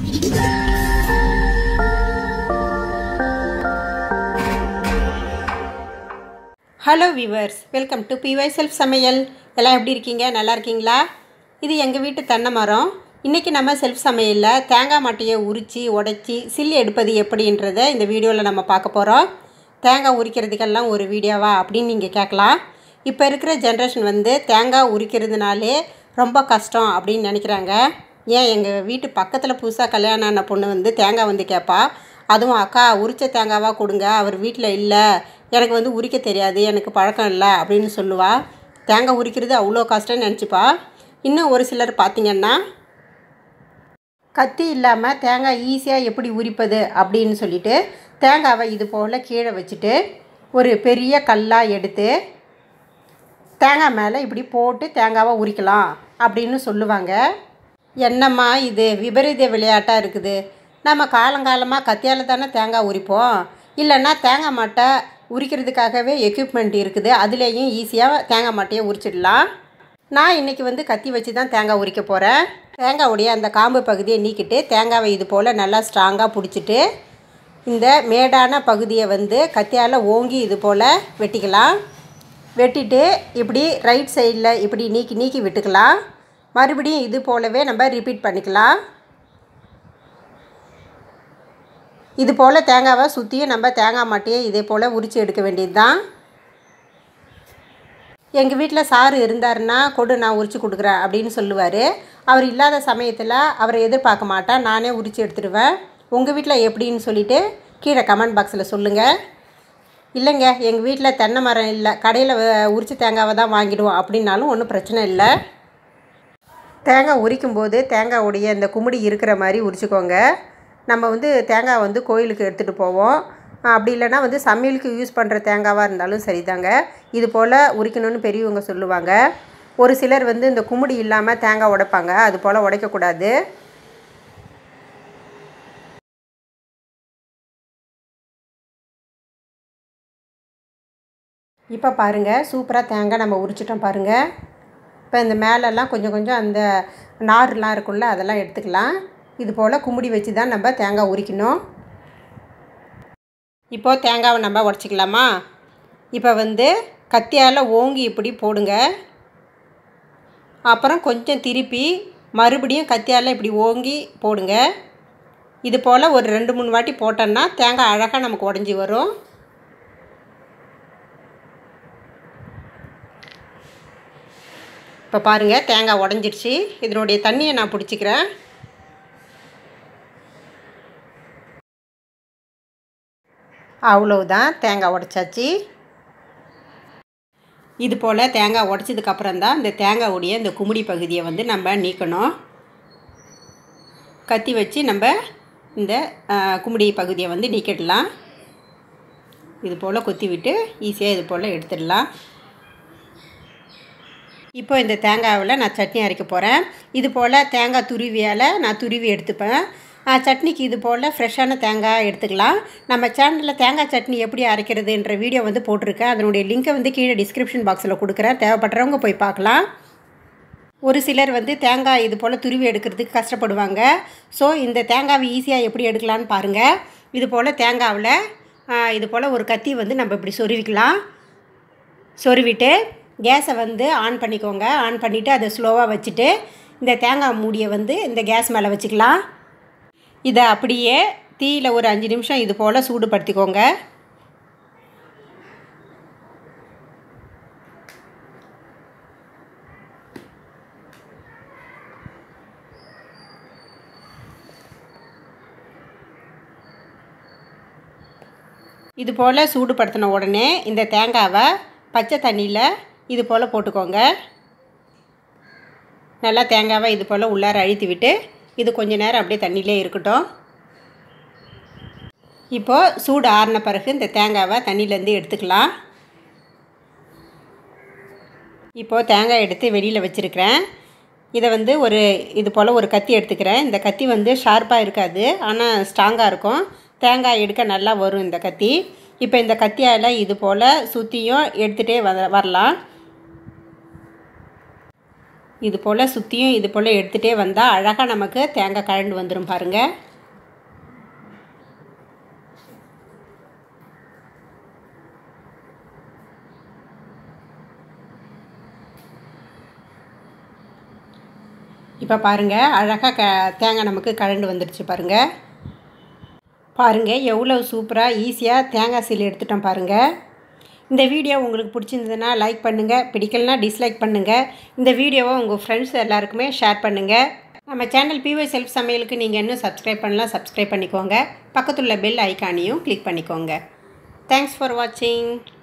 Hello viewers, welcome to PY self சமையல். எல்லாம் எப்படி இருக்கீங்க? நல்லா இருக்கீங்களா? இது எங்கள் வீட்டு தென்னை மரம். இன்றைக்கி நம்ம செல்ஃப் சமையலில் தேங்காய் மட்டையை உரித்து உடைச்சி சில்லி எடுப்பது எப்படின்றத இந்த வீடியோவில் நம்ம பார்க்க போகிறோம். தேங்காய் உரிக்கிறதுக்கெல்லாம் ஒரு வீடியோவா அப்படின்னு நீங்கள் கேட்கலாம். இப்போ இருக்கிற ஜென்ரேஷன் வந்து தேங்காய் உரிக்கிறதுனாலே ரொம்ப கஷ்டம் அப்படின்னு நினைக்கிறாங்க. ஏன் எங்கள் வீட்டு பக்கத்தில் புதுசாக கல்யாணம் ஆன பொண்ணு வந்து தேங்காய் வந்து கேட்பா. அதுவும் அக்கா உரித்த தேங்காவாக கொடுங்க, அவர் வீட்டில் இல்லை, எனக்கு வந்து உரிக்க தெரியாது, எனக்கு பழக்கம் இல்லை அப்படின்னு சொல்லுவாள். தேங்காய் உரிக்கிறது அவ்வளோ கஷ்டம்னு நினச்சிப்பா. இன்னும் ஒரு சிலர் பார்த்திங்கன்னா கத்தி இல்லாமல் தேங்காய் ஈஸியாக எப்படி உரிப்பது அப்படின்னு சொல்லிட்டு தேங்காவை இது போல் கீழே வச்சுட்டு ஒரு பெரிய கல்லாக எடுத்து தேங்காய் மேலே இப்படி போட்டு தேங்காவை உரிக்கலாம் அப்படின்னு சொல்லுவாங்க. என்னம்மா இது விபரீத விளையாட்டாக இருக்குது. நம்ம காலங்காலமாக கத்தியால் தானே தேங்காய் உரிப்போம். இல்லைன்னா தேங்காய் மட்டை உரிக்கிறதுக்காகவே எக்யூப்மெண்ட் இருக்குது, அதுலேயும் ஈஸியாக தேங்காய் மட்டையை உரிச்சிடலாம். நான் இன்றைக்கி வந்து கத்தி வச்சு தான் தேங்காய் உரிக்க போகிறேன். தேங்காவுடைய அந்த காம்பு பகுதியை நீக்கிட்டு தேங்காவை இது போல் நல்லா ஸ்ட்ராங்காக பிடிச்சிட்டு இந்த மேடான பகுதியை வந்து கத்தியால் ஓங்கி இது போல் வெட்டிக்கலாம். வெட்டிட்டு இப்படி ரைட் சைடில் இப்படி நீக்கி விட்டுக்கலாம். மறுபடியும் இது போலவே நம்ம ரிப்பீட் பண்ணிக்கலாம். இது போல் தேங்காவை சுற்றியும் நம்ம தேங்காய் மட்டையை இதே போல் உரித்து எடுக்க வேண்டியது தான். எங்கள் வீட்டில் சாரு இருந்தாருன்னா கொடு, நான் உரித்து கொடுக்குறேன் அப்படின்னு சொல்லுவார். அவர் இல்லாத சமயத்தில் அவரை எதிர்பார்க்க மாட்டேன், நானே உரித்து எடுத்துடுவேன். உங்கள் வீட்டில் எப்படின்னு சொல்லிவிட்டு கீழே கமெண்ட் பாக்ஸில் சொல்லுங்கள். இல்லைங்க, எங்கள் வீட்டில் தென்னை மரம் இல்லை, கடையில் உரித்த தேங்காவை தான் வாங்கிடுவோம் அப்படின்னாலும் ஒன்றும் பிரச்சனை இல்லை. தேங்காய் உரிக்கும்போது தேங்காவுடைய இந்த குமுடி இருக்கிற மாதிரி உரிச்சிக்கோங்க. நம்ம வந்து தேங்காய் வந்து கோயிலுக்கு எடுத்துகிட்டு போவோம், அப்படி இல்லைனா வந்து சமையலுக்கு யூஸ் பண்ணுற தேங்காவாக இருந்தாலும் சரிதாங்க. இது போல் உரிக்கணும்னு பெரியவங்க சொல்லுவாங்க. ஒரு சிலர் வந்து இந்த குமுடி இல்லாமல் தேங்காய் உடைப்பாங்க, அது போல் உடைக்கக்கூடாது. இப்போ பாருங்கள், சூப்பராக தேங்காய் நம்ம உரிச்சிட்டோம் பாருங்கள். இப்போ இந்த மேலெல்லாம் கொஞ்சம் அந்த நார்லாம் இருக்குல்ல, அதெல்லாம் எடுத்துக்கலாம். இது போல் குமுடி வச்சு தான் நம்ம தேங்காய் உரிக்கணும். இப்போது தேங்காவை நம்ம உடச்சிக்கலாமா? இப்போ வந்து கத்தியால் ஓங்கி இப்படி போடுங்க. அப்புறம் கொஞ்சம் திருப்பி மறுபடியும் கத்தியால் இப்படி ஓங்கி போடுங்க. இது போல் ஒரு 2-3 வாட்டி போட்டோன்னா தேங்காய் அழகாக நமக்கு உடஞ்சி வரும். இப்போ பாருங்கள், தேங்காய் உடஞ்சிருச்சு. இதனுடைய தண்ணியை நான் பிடிச்சிக்கிறேன். அவ்வளவுதான், தேங்காய் உடைச்சாச்சு. இது போல் தேங்காய் உடைச்சதுக்கப்புறம் தான் இந்த தேங்காவுடைய இந்த குமுடி பகுதியை வந்து நம்ம நீக்கணும். கத்தி வச்சு நம்ம இந்த குமுடி பகுதியை வந்து நீக்கிடலாம். இது போல் கொத்தி விட்டு ஈஸியாக இது போல் எடுத்துடலாம். இப்போ இந்த தேங்காவில் நான் சட்னி அரைக்க போகிறேன். இது போல் தேங்காய் துருவியால் நான் துருவி எடுத்துப்பேன். சட்னிக்கு இது போல் ஃப்ரெஷ்ஷான தேங்காய் எடுத்துக்கலாம். நம்ம சேனலில் தேங்காய் சட்னி எப்படி அரைக்கிறதுன்ற வீடியோ வந்து போட்டிருக்கேன். அதனுடைய லிங்க்கை வந்து கீழே டிஸ்கிரிப்ஷன் பாக்ஸில் கொடுக்குறேன், தேவைப்படுறவங்க போய் பார்க்கலாம். ஒரு சிலர் வந்து தேங்காய் இது போல் துருவி எடுக்கிறதுக்கு கஷ்டப்படுவாங்க. ஸோ இந்த தேங்காவை ஈஸியாக எப்படி எடுக்கலான்னு பாருங்கள். இது போல் தேங்காவில் இது போல் ஒரு கத்தி வந்து நம்ம இப்படி சொருவிக்கலாம். சொருவிட்டு கேஸை வந்து ஆன் பண்ணிக்கோங்க. ஆன் பண்ணிவிட்டு அதை ஸ்லோவாக வச்சுட்டு இந்த தேங்காய் மூடியை வந்து இந்த கேஸ் மேலே வச்சுக்கலாம். இதை அப்படியே தீயில் ஒரு 5 நிமிஷம் இது போல் சூடுபடுத்திக்கோங்க. இது போல் சூடுபடுத்தின உடனே இந்த தேங்காவை பச்சை தண்ணியில் இது போல் போட்டுக்கோங்க. நல்லா தேங்காவை இது போல் உள்ளார அழுத்தி விட்டு இது கொஞ்சம் நேரம் அப்படியே தண்ணியிலே இருக்கட்டும். இப்போது சூடு ஆறின பிறகு இந்த தேங்காவை தண்ணியிலேருந்து எடுத்துக்கலாம். இப்போது தேங்காய் எடுத்து வெளியில் வச்சுருக்கிறேன். இதை வந்து இது போல் ஒரு கத்தி எடுத்துக்கிறேன். இந்த கத்தி வந்து ஷார்ப்பாக இருக்காது, ஆனால் ஸ்ட்ராங்காக இருக்கும். தேங்காய் எடுக்க நல்லா வரும் இந்த கத்தி. இப்போ இந்த கத்தியால் இது போல் சுற்றியும் எடுத்துகிட்டே வரலாம். இது போல் சுற்றியும் இது போல் எடுத்துகிட்டே வந்தால் அழகாக நமக்கு தேங்காய் கழண்டு வந்துடும் பாருங்கள். இப்போ பாருங்கள் அழகாக தேங்காய் நமக்கு கழண்டு வந்துடுச்சு பாருங்கள். பாருங்கள் எவ்வளோ சூப்பராக ஈஸியாக தேங்காய் சீல் எடுத்துட்டோம் பாருங்கள். இந்த வீடியோ உங்களுக்கு பிடிச்சிருந்ததுன்னா லைக் பண்ணுங்கள், பிடிக்கலனா டிஸ்லைக் பண்ணுங்கள். இந்த வீடியோவை உங்கள் ஃப்ரெண்ட்ஸ் எல்லாருக்குமே ஷேர் பண்ணுங்கள். நம்ம சேனல் PY செல்ஃப் சமையலுக்கு நீங்கள் இன்னும் சப்ஸ்கிரைப் பண்ணலாம், சப்ஸ்கிரைப் பண்ணிக்கோங்க. பக்கத்துள்ள பெல் ஐக்கானையும் கிளிக் பண்ணிக்கோங்க. தேங்க்ஸ் ஃபார் வாட்சிங்.